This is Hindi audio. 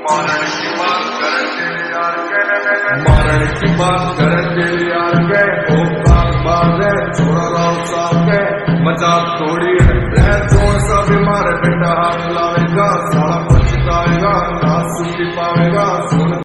मारण की बात करते यार के औकात बात है छोड़ा राव साहब के मजाक थोड़ी है रह जोर सा बीमार बेटा हाथ लावेगा साला पछताएगा ना सुन पावेगा।